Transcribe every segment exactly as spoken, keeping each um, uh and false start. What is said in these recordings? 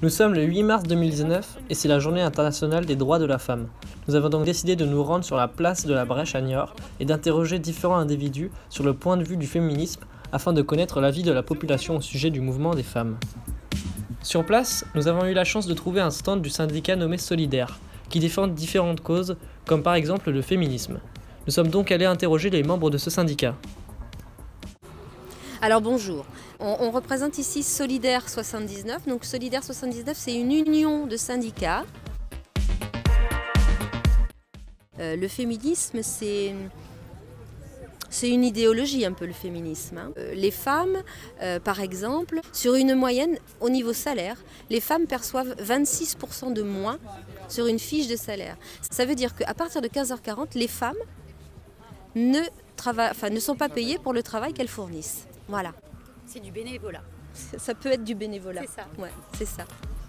Nous sommes le huit mars deux mille dix-neuf et c'est la journée internationale des droits de la femme. Nous avons donc décidé de nous rendre sur la place de la Brèche à Niort et d'interroger différents individus sur le point de vue du féminisme afin de connaître l'avis de la population au sujet du mouvement des femmes. Sur place, nous avons eu la chance de trouver un stand du syndicat nommé Solidaire, qui défend différentes causes, comme par exemple le féminisme. Nous sommes donc allés interroger les membres de ce syndicat. Alors bonjour, on, on représente ici Solidaire soixante-dix-neuf. Donc Solidaire soixante-dix-neuf, c'est une union de syndicats. Euh, le féminisme, c'est... C'est une idéologie un peu le féminisme. Hein. Euh, les femmes, euh, par exemple, sur une moyenne au niveau salaire, les femmes perçoivent vingt-six pour cent de moins sur une fiche de salaire. Ça veut dire qu'à partir de quinze heures quarante, les femmes ne, trava... enfin, ne sont pas payées pour le travail qu'elles fournissent. Voilà. C'est du bénévolat. Ça peut être du bénévolat. C'est ça. Ouais, c'est ça.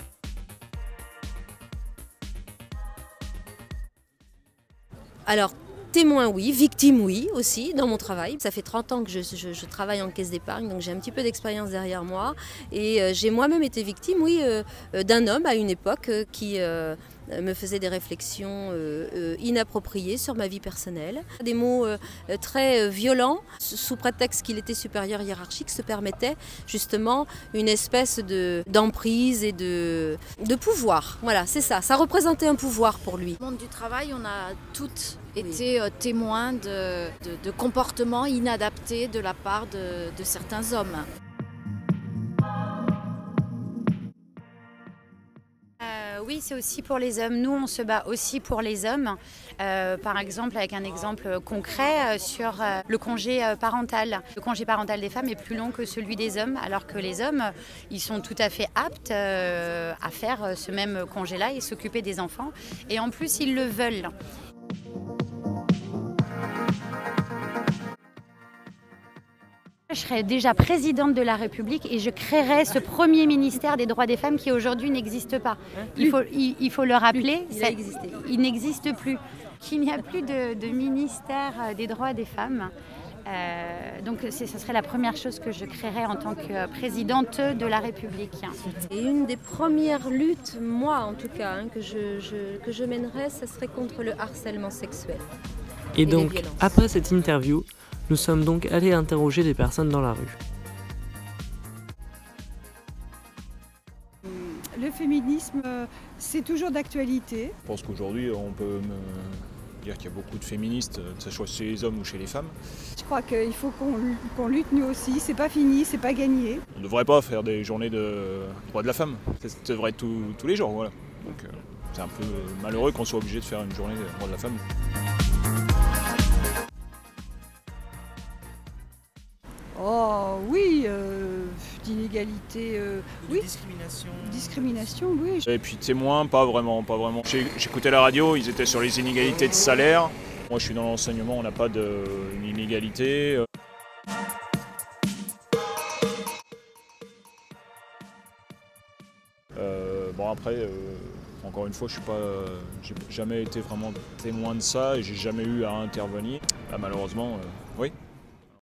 Alors, témoin, oui. Victime, oui, aussi, dans mon travail. Ça fait trente ans que je, je, je travaille en caisse d'épargne, donc j'ai un petit peu d'expérience derrière moi. Et euh, j'ai moi-même été victime, oui, euh, d'un homme à une époque euh, qui euh, me faisait des réflexions euh, euh, inappropriées sur ma vie personnelle. Des mots euh, très euh, violents, sous prétexte qu'il était supérieur hiérarchique, se permettait justement une espèce de, d'emprise et de, de pouvoir. Voilà, c'est ça. Ça représentait un pouvoir pour lui. Dans le monde du travail, on a toutes été oui. témoins de, de, de comportements inadaptés de la part de, de certains hommes. Euh, oui, c'est aussi pour les hommes. Nous, on se bat aussi pour les hommes. Euh, par exemple, avec un exemple concret euh, sur euh, le congé euh, parental. Le congé parental des femmes est plus long que celui des hommes, alors que les hommes, ils sont tout à fait aptes euh, à faire ce même congé-là et s'occuper des enfants. Et en plus, ils le veulent. Je serais déjà présidente de la République et je créerais ce premier ministère des droits des femmes qui aujourd'hui n'existe pas. Il faut, il, il faut le rappeler, il, a existé. il n'existe plus. Qu'il n'y a plus de, de ministère des droits des femmes. Euh, donc ce serait la première chose que je créerais en tant que présidente de la République. Et une des premières luttes, moi en tout cas, hein, que, je, je, que je mènerais, ce serait contre le harcèlement sexuel. Et, et donc, après cette interview, nous sommes donc allés interroger des personnes dans la rue. Le féminisme, c'est toujours d'actualité. Je pense qu'aujourd'hui, on peut dire qu'il y a beaucoup de féministes, que ce soit chez les hommes ou chez les femmes. Je crois qu'il faut qu'on, qu'on lutte nous aussi. C'est pas fini, c'est pas gagné. On ne devrait pas faire des journées de droits de la femme. Ça devrait être tout, tous les jours. Voilà. Donc, euh, c'est un peu malheureux qu'on soit obligé de faire une journée de droits de la femme. Oh oui, euh, d'inégalité, euh, oui. Discrimination. Discrimination, oui. Et puis témoin, pas vraiment, pas vraiment. J'ai, j'écoutais la radio, ils étaient sur les inégalités de salaire. Moi je suis dans l'enseignement, on n'a pas d'inégalité. Euh, bon après, euh, encore une fois, je suis pas, j'ai jamais été vraiment témoin de ça et j'ai jamais eu à intervenir. Là, malheureusement, euh, oui.